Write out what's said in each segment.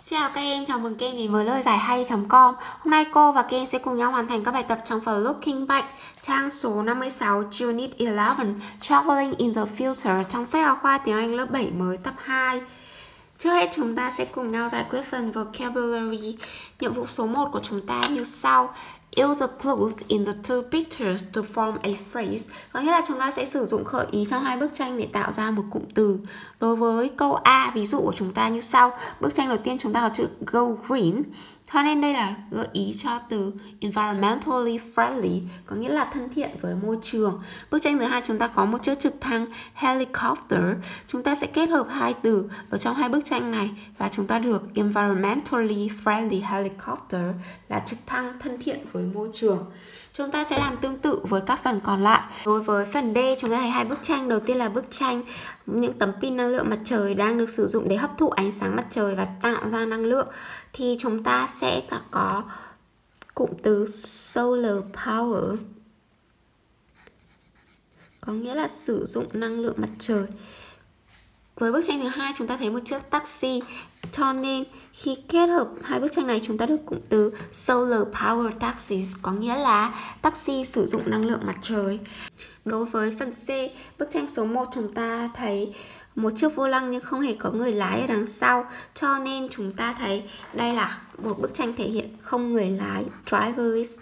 Xin chào các em, chào mừng các em đến với lời giải hay.com. Hôm nay cô và các em sẽ cùng nhau hoàn thành các bài tập trong phần Looking Back, trang số 56, Unit 11, Traveling in the Future, trong sách giáo khoa tiếng Anh lớp 7 mới tập 2. Trước hết chúng ta sẽ cùng nhau giải quyết phần Vocabulary. Nhiệm vụ số 1 của chúng ta như sau. Use the clues in the two pictures to form a phrase. Có nghĩa là chúng ta sẽ sử dụng gợi ý trong hai bức tranh để tạo ra một cụm từ. Đối với câu A, ví dụ của chúng ta như sau. Bức tranh đầu tiên chúng ta có chữ go green, cho nên đây là gợi ý cho từ environmentally friendly, có nghĩa là thân thiện với môi trường. Bức tranh thứ hai chúng ta có một chiếc trực thăng helicopter. Chúng ta sẽ kết hợp hai từ ở trong hai bức tranh này và chúng ta được environmentally friendly helicopter là trực thăng thân thiện với môi trường. Chúng ta sẽ làm tương tự với các phần còn lại. Đối với phần D, chúng ta thấy hai bức tranh. Đầu tiên là bức tranh những tấm pin năng lượng mặt trời đang được sử dụng để hấp thụ ánh sáng mặt trời và tạo ra năng lượng. Thì chúng ta sẽ có cụm từ solar power, có nghĩa là sử dụng năng lượng mặt trời. Với bức tranh thứ hai chúng ta thấy một chiếc taxi, cho nên khi kết hợp hai bức tranh này chúng ta được cụm từ solar power taxis, có nghĩa là taxi sử dụng năng lượng mặt trời. Đối với phần C, bức tranh số 1 chúng ta thấy một chiếc vô lăng nhưng không hề có người lái ở đằng sau, cho nên chúng ta thấy đây là một bức tranh thể hiện không người lái, driverless.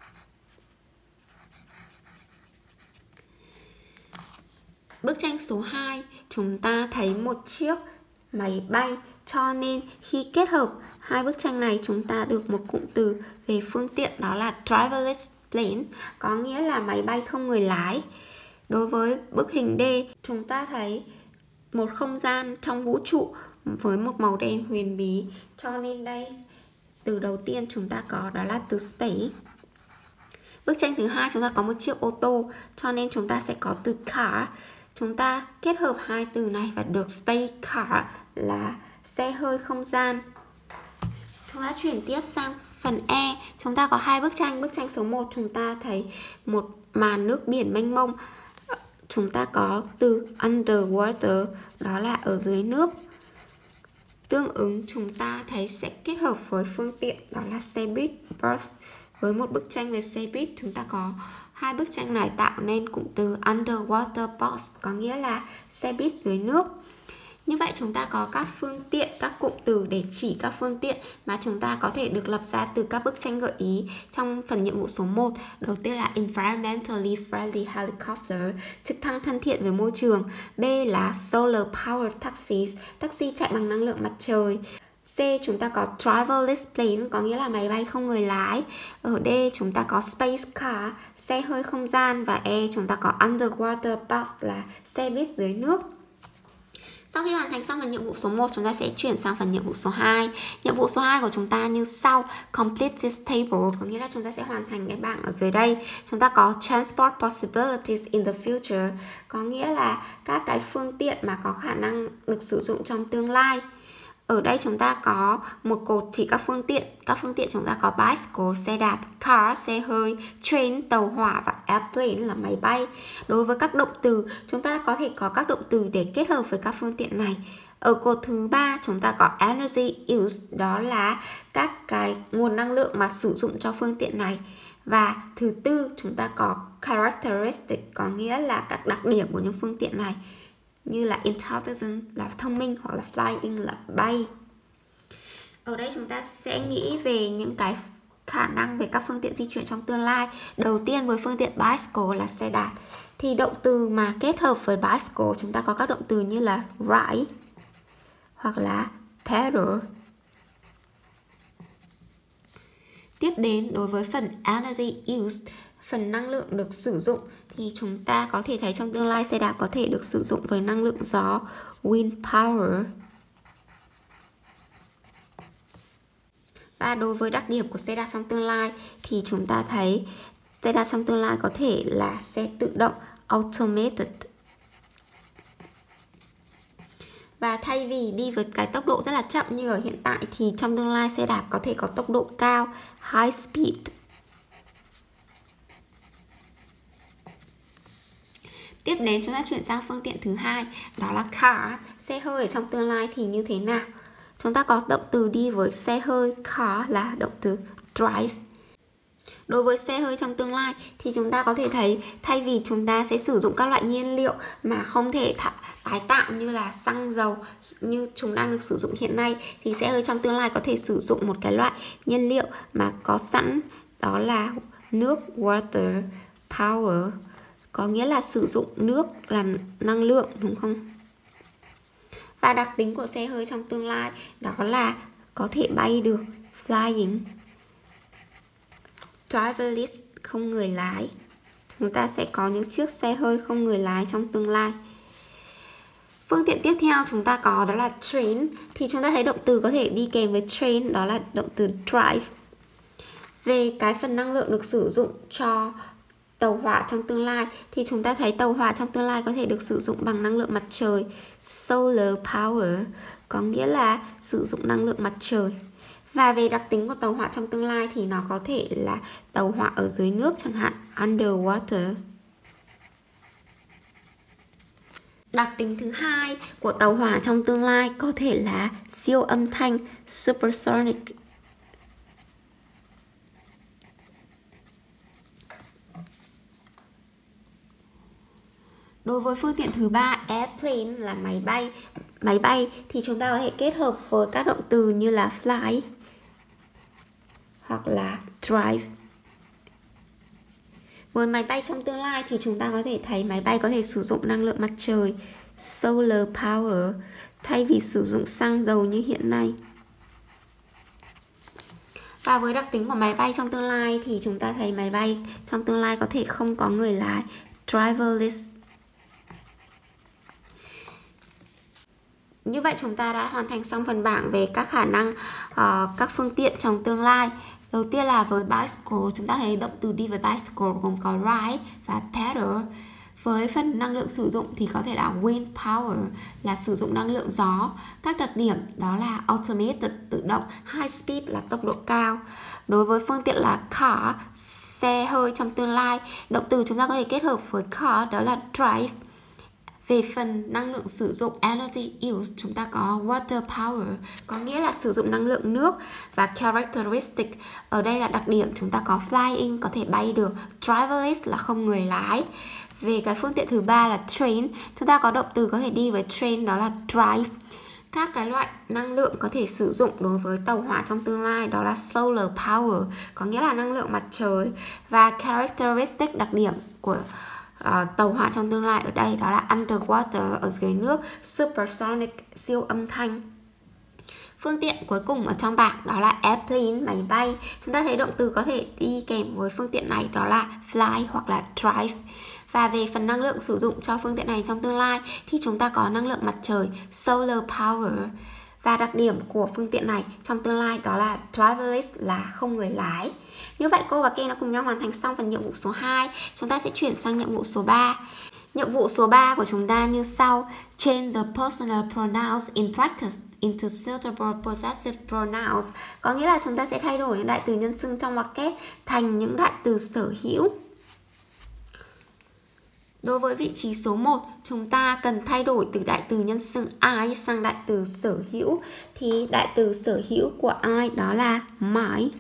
Bức tranh số 2 chúng ta thấy một chiếc máy bay, cho nên khi kết hợp hai bức tranh này chúng ta được một cụm từ về phương tiện, đó là driverless plane, có nghĩa là máy bay không người lái. Đối với bức hình D, chúng ta thấy một không gian trong vũ trụ với một màu đen huyền bí, cho nên đây từ đầu tiên chúng ta có đó là từ space. Bức tranh thứ hai chúng ta có một chiếc ô tô, cho nên chúng ta sẽ có từ car. Chúng ta kết hợp hai từ này và được space car là xe hơi không gian. Chúng ta chuyển tiếp sang phần E. Chúng ta có hai bức tranh. Bức tranh số 1 chúng ta thấy một màn nước biển mênh mông. Chúng ta có từ underwater, đó là ở dưới nước. Tương ứng chúng ta thấy sẽ kết hợp với phương tiện, đó là xe buýt, bus. Với một bức tranh về xe buýt, chúng ta có hai bức tranh này tạo nên cụm từ underwater bus, có nghĩa là xe buýt dưới nước. Như vậy chúng ta có các phương tiện, các cụm từ để chỉ các phương tiện mà chúng ta có thể được lập ra từ các bức tranh gợi ý trong phần nhiệm vụ số 1. Đầu tiên là environmentally friendly helicopter, trực thăng thân thiện với môi trường. B là solar power taxis, taxi chạy bằng năng lượng mặt trời. C chúng ta có driverless plane, có nghĩa là máy bay không người lái. Ở D chúng ta có space car, xe hơi không gian. Và E chúng ta có underwater bus là xe buýt dưới nước. Sau khi hoàn thành xong phần nhiệm vụ số 1, chúng ta sẽ chuyển sang phần nhiệm vụ số 2. Nhiệm vụ số 2 của chúng ta như sau. Complete this table, có nghĩa là chúng ta sẽ hoàn thành cái bảng ở dưới đây. Chúng ta có transport possibilities in the future, có nghĩa là các cái phương tiện mà có khả năng được sử dụng trong tương lai. Ở đây chúng ta có một cột chỉ các phương tiện. Các phương tiện chúng ta có bicycle, xe đạp, car, xe hơi, train, tàu hỏa và airplane là máy bay. Đối với các động từ, chúng ta có thể có các động từ để kết hợp với các phương tiện này. Ở cột thứ 3 chúng ta có energy use, đó là các cái nguồn năng lượng mà sử dụng cho phương tiện này. Và thứ 4 chúng ta có characteristic, có nghĩa là các đặc điểm của những phương tiện này, như là intelligent là thông minh, hoặc là flying là bay. Ở đây chúng ta sẽ nghĩ về những cái khả năng về các phương tiện di chuyển trong tương lai. Đầu tiên với phương tiện bicycle là xe đạp, thì động từ mà kết hợp với bicycle chúng ta có các động từ như là ride hoặc là pedal. Tiếp đến đối với phần energy use, phần năng lượng được sử dụng, thì chúng ta có thể thấy trong tương lai xe đạp có thể được sử dụng với năng lượng gió, wind power. Và đối với đặc điểm của xe đạp trong tương lai thì chúng ta thấy xe đạp trong tương lai có thể là xe tự động, automated. Và thay vì đi với cái tốc độ rất là chậm như ở hiện tại, thì trong tương lai xe đạp có thể có tốc độ cao, high speed. Tiếp đến chúng ta chuyển sang phương tiện thứ hai, đó là car, xe hơi ở trong tương lai thì như thế nào? chúng ta có động từ đi với xe hơi car là động từ drive. Đối với xe hơi trong tương lai thì chúng ta có thể thấy thay vì chúng ta sẽ sử dụng các loại nhiên liệu mà không thể tái tạo như là xăng dầu như chúng đang được sử dụng hiện nay, thì xe hơi trong tương lai có thể sử dụng một cái loại nhiên liệu mà có sẵn, đó là nước, water power, có nghĩa là sử dụng nước làm năng lượng, đúng không? Và đặc tính của xe hơi trong tương lai đó là có thể bay được, flying, driverless, không người lái. Chúng ta sẽ có những chiếc xe hơi không người lái trong tương lai. Phương tiện tiếp theo chúng ta có đó là train. Thì chúng ta thấy động từ có thể đi kèm với train, đó là động từ drive. Về cái phần năng lượng được sử dụng cho tàu hỏa trong tương lai thì chúng ta thấy tàu hỏa trong tương lai có thể được sử dụng bằng năng lượng mặt trời, solar power, có nghĩa là sử dụng năng lượng mặt trời. Và về đặc tính của tàu hỏa trong tương lai thì nó có thể là tàu hỏa ở dưới nước, chẳng hạn underwater. Đặc tính thứ hai của tàu hỏa trong tương lai có thể là siêu âm thanh, supersonic. Đối với phương tiện thứ ba, airplane là máy bay. Máy bay thì chúng ta có thể kết hợp với các động từ như là fly hoặc là drive. Với máy bay trong tương lai thì chúng ta có thể thấy máy bay có thể sử dụng năng lượng mặt trời, solar power, thay vì sử dụng xăng dầu như hiện nay. Và với đặc tính của máy bay trong tương lai thì chúng ta thấy máy bay trong tương lai có thể không có người lái, driverless. Như vậy chúng ta đã hoàn thành xong phần bảng về các khả năng các phương tiện trong tương lai. Đầu tiên là với bicycle, chúng ta thấy động từ đi với bicycle gồm có ride và pedal. Với phần năng lượng sử dụng thì có thể là wind power là sử dụng năng lượng gió. Các đặc điểm đó là automated tự động, high speed là tốc độ cao. Đối với phương tiện là car, xe hơi trong tương lai, động từ chúng ta có thể kết hợp với car đó là drive. Về phần năng lượng sử dụng energy use, chúng ta có water power, có nghĩa là sử dụng năng lượng nước. Và characteristic, ở đây là đặc điểm, chúng ta có flying, có thể bay được, driverless là không người lái. Về cái phương tiện thứ ba là train, chúng ta có động từ có thể đi với train, đó là drive. Các cái loại năng lượng có thể sử dụng đối với tàu hỏa trong tương lai đó là solar power, có nghĩa là năng lượng mặt trời. Và characteristic, đặc điểm của tàu hỏa trong tương lai ở đây đó là underwater, ở dưới nước, supersonic, siêu âm thanh. Phương tiện cuối cùng ở trong bảng đó là airplane, máy bay. Chúng ta thấy động từ có thể đi kèm với phương tiện này đó là fly hoặc là drive. Và về phần năng lượng sử dụng cho phương tiện này trong tương lai thì chúng ta có năng lượng mặt trời, solar power. Và đặc điểm của phương tiện này trong tương lai đó là driverless là không người lái. Như vậy cô và các em đã cùng nhau hoàn thành xong phần nhiệm vụ số 2. Chúng ta sẽ chuyển sang nhiệm vụ số 3. Nhiệm vụ số 3 của chúng ta như sau: change the personal pronouns in practice into suitable possessive pronouns. Có nghĩa là chúng ta sẽ thay đổi những đại từ nhân xưng trong ngoặc kép thành những đại từ sở hữu. Đối với vị trí số 1, chúng ta cần thay đổi từ đại từ nhân xưng I sang đại từ sở hữu. Thì đại từ sở hữu của I đó là my.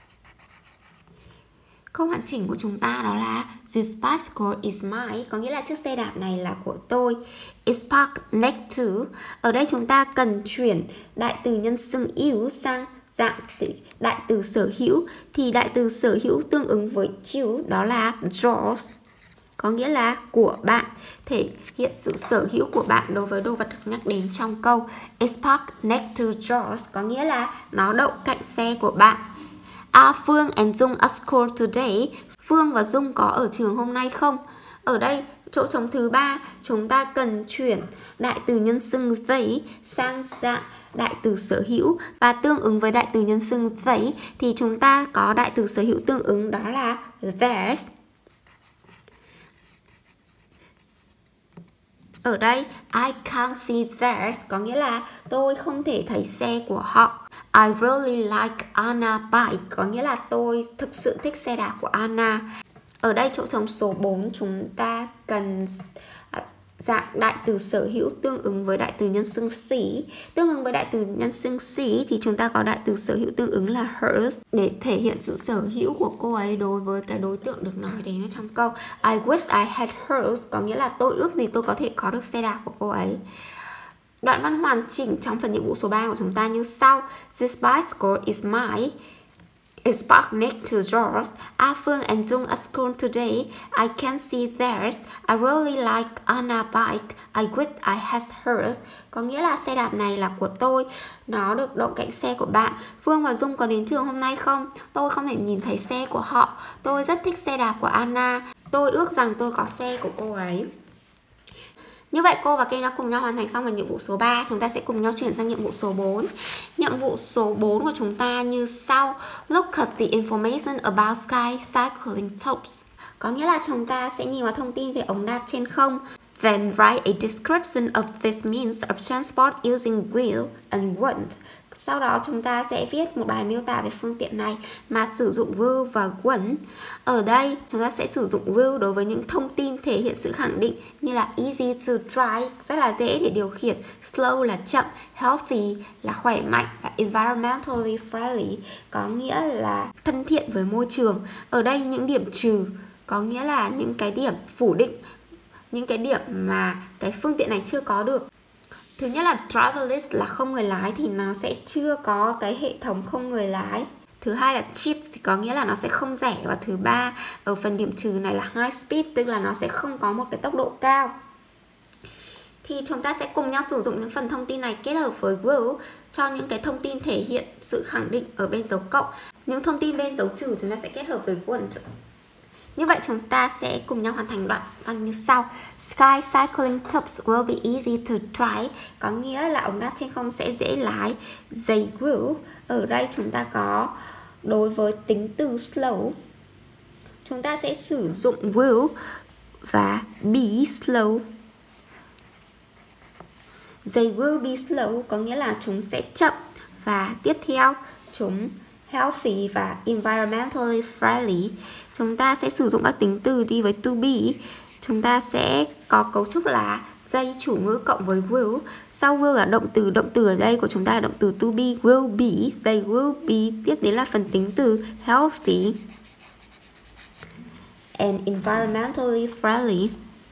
Câu hoàn chỉnh của chúng ta đó là this bicycle is mine, có nghĩa là chiếc xe đạp này là của tôi. It's parked next to. Ở đây chúng ta cần chuyển đại từ nhân xưng you sang dạng đại từ sở hữu. Thì đại từ sở hữu tương ứng với you đó là yours, có nghĩa là của bạn, thể hiện sự sở hữu của bạn đối với đồ vật được nhắc đến trong câu. It's parked next to yours, có nghĩa là nó đậu cạnh xe của bạn. Are Phương and Dung at school today? Phương và Dung có ở trường hôm nay không? Ở đây chỗ trống thứ 3 chúng ta cần chuyển đại từ nhân xưng they sang dạng đại từ sở hữu, và tương ứng với đại từ nhân xưng they thì chúng ta có đại từ sở hữu tương ứng đó là theirs. Ở đây I can't see theirs, có nghĩa là tôi không thể thấy xe của họ. I really like Anna bike, có nghĩa là tôi thực sự thích xe đạp của Anna. Ở đây chỗ trống số 4 chúng ta cần dạng đại từ sở hữu tương ứng với đại từ nhân xưng sĩ. Tương ứng với đại từ nhân xưng sĩ thì chúng ta có đại từ sở hữu tương ứng là hers để thể hiện sự sở hữu của cô ấy đối với cái đối tượng được nói đến trong câu. I wish I had hers có nghĩa là tôi ước gì tôi có thể có được xe đạp của cô ấy. Đoạn văn hoàn chỉnh trong phần nhiệm vụ số 3 của chúng ta như sau. This bicycle is mine. It's parked next to yours. A Phương and Dung at school today. I can see theirs. I really like Anna's bike. I wish I had hers. Có nghĩa là xe đạp này là của tôi. Nó được đậu cạnh xe của bạn. Phương và Dung có đến trường hôm nay không? Tôi không thể nhìn thấy xe của họ. Tôi rất thích xe đạp của Anna. Tôi ước rằng tôi có xe của cô ấy. Như vậy cô và các em đã cùng nhau hoàn thành xong phần nhiệm vụ số 3. Chúng ta sẽ cùng nhau chuyển sang nhiệm vụ số 4. Nhiệm vụ số 4 của chúng ta như sau. Look at the information about sky cycling tops. Có nghĩa là chúng ta sẽ nhìn vào thông tin về ống đạp trên không. Then write a description of this means of transport using will and want. Sau đó chúng ta sẽ viết một bài miêu tả về phương tiện này mà sử dụng will và want. Ở đây chúng ta sẽ sử dụng will đối với những thông tin thể hiện sự khẳng định như là easy to drive, rất là dễ để điều khiển, slow là chậm, healthy là khỏe mạnh và environmentally friendly có nghĩa là thân thiện với môi trường. Ở đây những điểm trừ có nghĩa là những cái điểm phủ định, những cái điểm mà cái phương tiện này chưa có được. Thứ nhất là driverless là không người lái thì nó sẽ chưa có cái hệ thống không người lái. Thứ hai là cheap thì có nghĩa là nó sẽ không rẻ. Và thứ ba ở phần điểm trừ này là high speed, tức là nó sẽ không có một cái tốc độ cao. Thì chúng ta sẽ cùng nhau sử dụng những phần thông tin này kết hợp với will cho những cái thông tin thể hiện sự khẳng định ở bên dấu cộng. Những thông tin bên dấu trừ chúng ta sẽ kết hợp với want. Như vậy chúng ta sẽ cùng nhau hoàn thành đoạn văn như sau. Sky cycling tops will be easy to drive. Có nghĩa là ống đáp trên không sẽ dễ lái. They will. Ở đây chúng ta có đối với tính từ slow, chúng ta sẽ sử dụng will và be slow. They will be slow có nghĩa là chúng sẽ chậm. Và tiếp theo chúng healthy và environmentally friendly. Chúng ta sẽ sử dụng các tính từ đi với to be. Chúng ta sẽ có cấu trúc là they chủ ngữ cộng với will. Sau will là động từ ở đây của chúng ta là động từ to be, will be, they will be. Tiếp đến là phần tính từ healthy and environmentally friendly.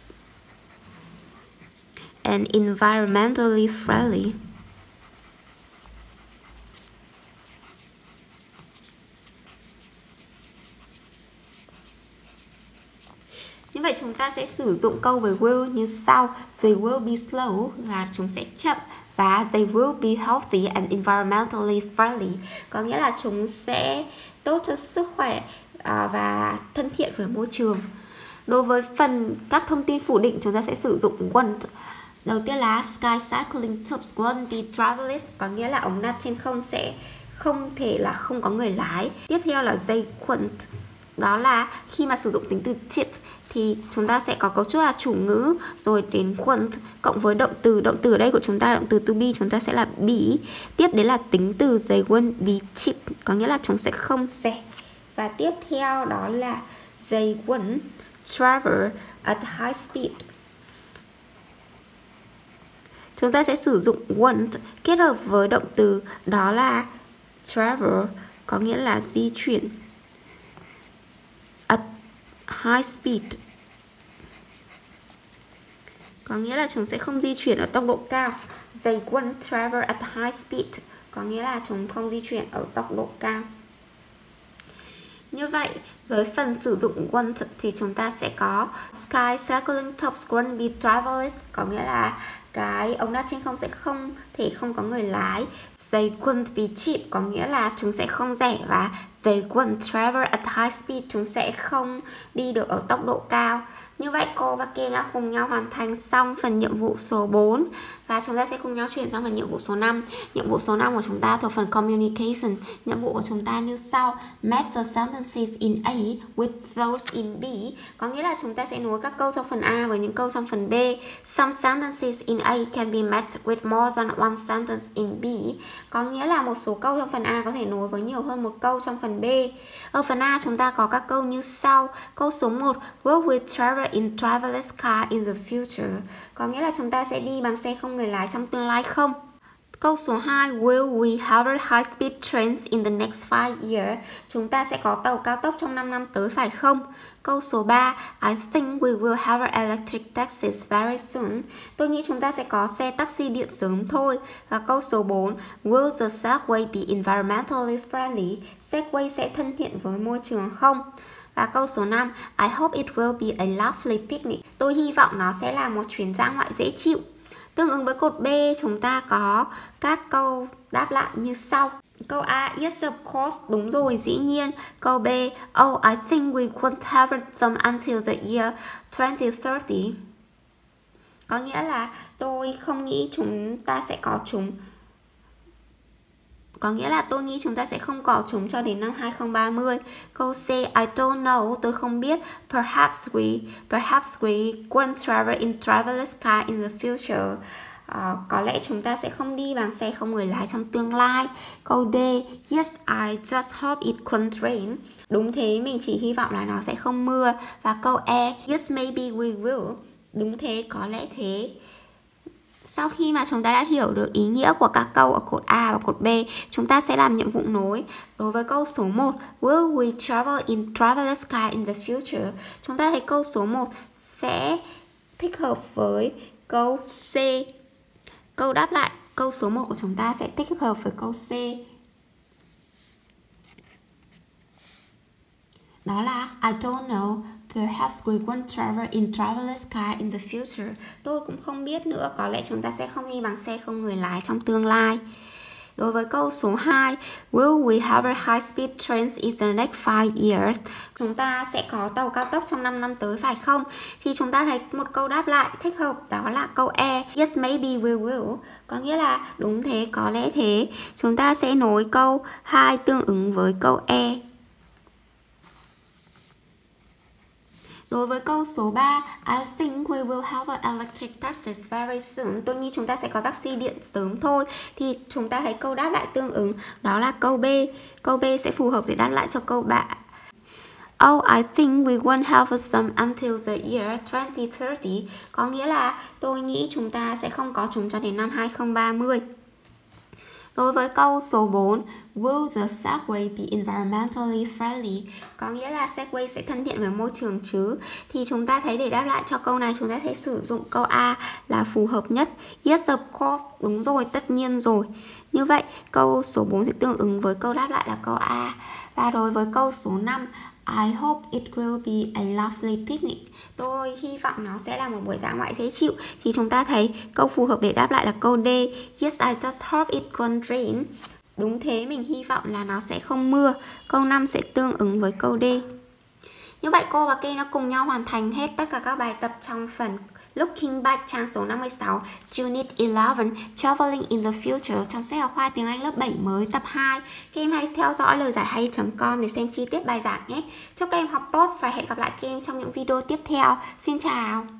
And environmentally friendly. Như vậy chúng ta sẽ sử dụng câu với will như sau. They will be slow là chúng sẽ chậm. Và they will be healthy and environmentally friendly có nghĩa là chúng sẽ tốt cho sức khỏe và thân thiện với môi trường. Đối với phần các thông tin phủ định chúng ta sẽ sử dụng want. Đầu tiên là sky cycling tops won't be driverless có nghĩa là ống đáp trên không sẽ không thể là không có người lái. Tiếp theo là they want. Đó là khi mà sử dụng tính từ tips thì chúng ta sẽ có cấu trúc là chủ ngữ rồi đến want cộng với động từ. Động từ ở đây của chúng ta là động từ to be, chúng ta sẽ là be. Tiếp đến là tính từ they won't be cheap có nghĩa là chúng sẽ không rẻ. Và tiếp theo đó là they won't travel at high speed. Chúng ta sẽ sử dụng want kết hợp với động từ đó là travel có nghĩa là di chuyển at high speed có nghĩa là chúng sẽ không di chuyển ở tốc độ cao. They won't travel at high speed có nghĩa là chúng không di chuyển ở tốc độ cao. Như vậy với phần sử dụng want thì chúng ta sẽ có sky cycling tops won't be driverless có nghĩa là cái ống đáp trên không sẽ không thể không có người lái. They won't be cheap có nghĩa là chúng sẽ không rẻ. Và they won't travel at high speed chúng sẽ không đi được ở tốc độ cao. Như vậy cô và Kim đã cùng nhau hoàn thành xong phần nhiệm vụ số 4 và chúng ta sẽ cùng nhau chuyển sang phần nhiệm vụ số 5. Nhiệm vụ số 5 của chúng ta thuộc phần communication. Nhiệm vụ của chúng ta như sau. Match the sentences in A with those in B. Có nghĩa là chúng ta sẽ nối các câu trong phần A với những câu trong phần B. Some sentences in A can be matched with more than one sentence in B. Có nghĩa là một số câu trong phần A có thể nối với nhiều hơn một câu trong phần B. Ở phần A chúng ta có các câu như sau. Câu số 1. Will we travel in driverless car in the future. Có nghĩa là chúng ta sẽ đi bằng xe không người lái trong tương lai không? Câu số 2, will we have high-speed trains in the next 5 years? Chúng ta sẽ có tàu cao tốc trong 5 năm tới phải không? Câu số 3, I think we will have electric taxis very soon. Tôi nghĩ chúng ta sẽ có xe taxi điện sớm thôi. Và câu số 4, will the Segway be environmentally friendly? Segway sẽ thân thiện với môi trường không? Và câu số 5, I hope it will be a lovely picnic. Tôi hy vọng nó sẽ là một chuyến dã ngoại dễ chịu. Tương ứng với cột B, chúng ta có các câu đáp lại như sau. Câu A, yes of course, đúng rồi, dĩ nhiên. Câu B, oh, I think we won't have them until the year 2030. Có nghĩa là tôi không nghĩ chúng ta sẽ có chúng. Có nghĩa là tôi nghĩ chúng ta sẽ không có chúng cho đến năm 2030. Câu C, I don't know, tôi không biết. Perhaps we won't travel in driverless car in the future. Có lẽ chúng ta sẽ không đi bằng xe không người lái trong tương lai. Câu D, yes, I just hope it won't rain. Đúng thế, mình chỉ hy vọng là nó sẽ không mưa. Và câu E, yes, maybe we will. Đúng thế, có lẽ thế. Sau khi mà chúng ta đã hiểu được ý nghĩa của các câu ở cột A và cột B, chúng ta sẽ làm nhiệm vụ nối. Đối với câu số 1, will we travel in driverless car in the future? Chúng ta thấy câu số 1 sẽ thích hợp với câu C. Câu đáp lại câu số 1 của chúng ta sẽ thích hợp với câu C. Đó là I don't know, perhaps we won't travel in driverless car in the future. Tôi cũng không biết nữa, có lẽ chúng ta sẽ không đi bằng xe không người lái trong tương lai. Đối với câu số 2, will we have high-speed trains in the next 5 years? Chúng ta sẽ có tàu cao tốc trong 5 năm tới phải không? Thì chúng ta thấy một câu đáp lại thích hợp, đó là câu E, yes, maybe we will. Có nghĩa là đúng thế, có lẽ thế. Chúng ta sẽ nối câu 2 tương ứng với câu E. Đối với câu số 3, I think we will have electric taxis very soon. Tôi nghĩ chúng ta sẽ có taxi điện sớm thôi. Thì chúng ta thấy câu đáp lại tương ứng, đó là câu B. Câu B sẽ phù hợp để đáp lại cho câu 3. Oh, I think we won't have them until the year 2030. Có nghĩa là tôi nghĩ chúng ta sẽ không có chúng cho đến năm 2030. Đối với câu số 4, will the Segway be environmentally friendly? Có nghĩa là Segway sẽ thân thiện với môi trường chứ. Thì chúng ta thấy để đáp lại cho câu này, chúng ta sẽ sử dụng câu A là phù hợp nhất. Yes, of course, đúng rồi, tất nhiên rồi. Như vậy, câu số 4 sẽ tương ứng với câu đáp lại là câu A. Và đối với câu số 5, I hope it will be a lovely picnic. Tôi hy vọng nó sẽ là một buổi dã ngoại dễ chịu. Thì chúng ta thấy câu phù hợp để đáp lại là câu D. Yes, I just hope it won't rain. Đúng thế, mình hy vọng là nó sẽ không mưa. Câu 5 sẽ tương ứng với câu D. Như vậy cô và Kê nó cùng nhau hoàn thành hết tất cả các bài tập trong phần Looking Back trang số 56, Unit 11, Traveling in the Future trong sách giáo khoa tiếng Anh lớp 7 mới tập 2. Các em hãy theo dõi lời giải hay.com để xem chi tiết bài giảng nhé. Chúc các em học tốt và hẹn gặp lại các em trong những video tiếp theo. Xin chào!